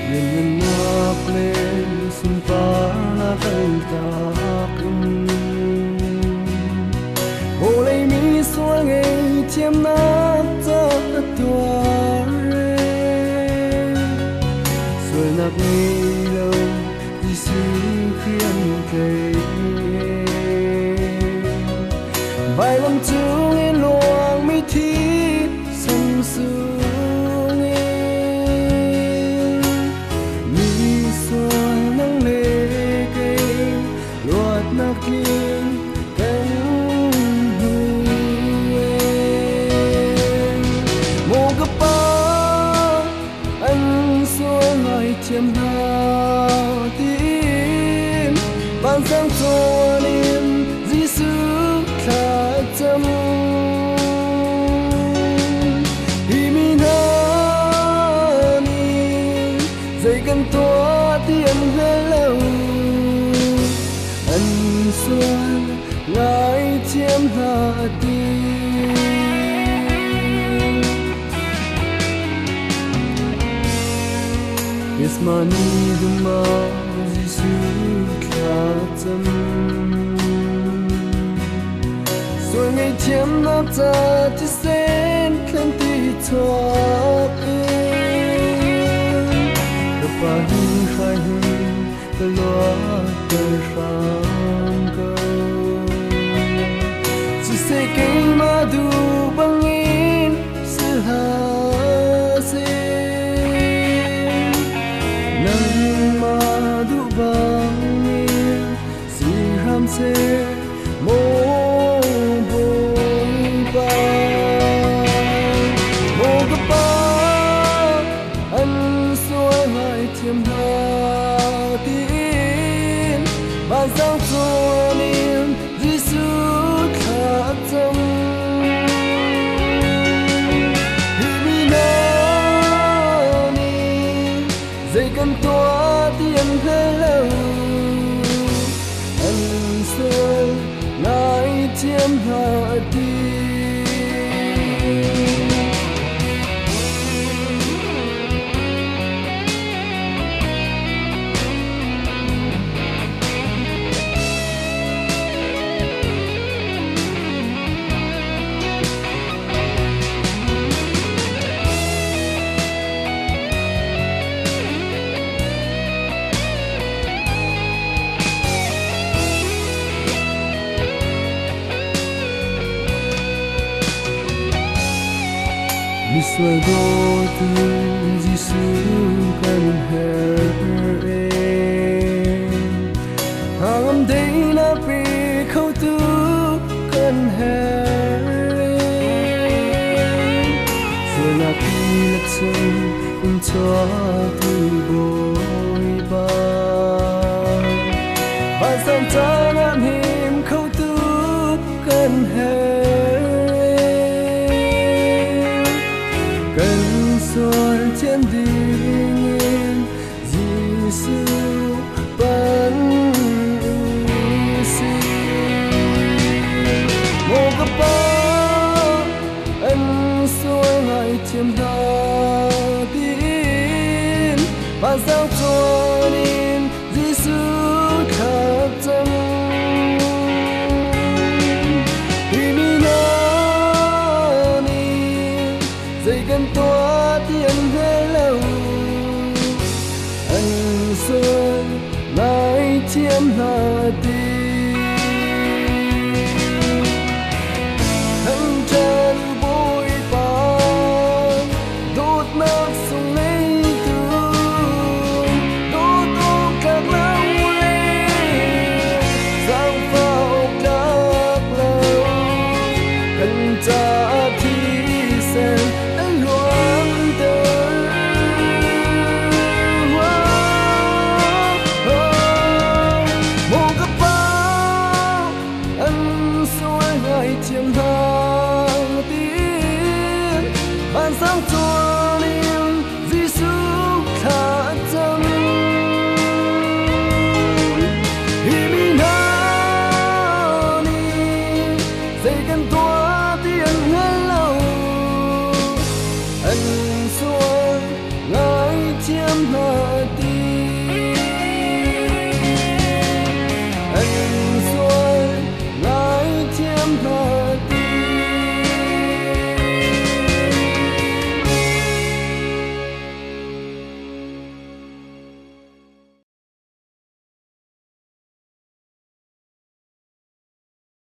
Nhìn ngước lên xin phá na tân takin hồ lấy mi xóa ngày chiêm nát cho tua rồi nạc ngày lâu đi xin khuyên cây vài lần chung yên loang mi thi sân sương mi xóa nắng lê cây loạt nạc kiên cánh hương mô cấp ba anh xóa ngày chiêm hà tim ban sáng cho niềm di sư khá chăm hi mi na ni dây cần toa tiền hơi lâu anh xuân ngài chiêm hạ tim yes mani duma Giêsu khá chăm rồi ngày chiêm nắp ra thì sen khen tí thoát đập ba hình khai hình tờ loa tờ răng câu chỉ sẽ kinh mà đủ bằng in sự hà sinh nâng mà đủ bằng in sự ham sẽ mô chiêm hạ tin ban sáng cho niềm Giêsu khá chăm hi mi na ni dây cần toa tiền hơi lâu anh xuân ngài chiêm hạ tin mi xoay đôi thương Giêsu cần her hàng đây là vì khâu tu cần her rồi là khi lật xuân in cho từ bồi ba dòng ta ngàn hiểm khâu tu cần her cần xuân trên đình yên Giêsu ban ưu sinh mô cấp ba anh xuân ngài chiêm hạ tin ban sáng cho niềm Giêsu khá chăm hi mi na ni dây cần toa tiền hơi lâu anh xuân ngài chiêm hạ tin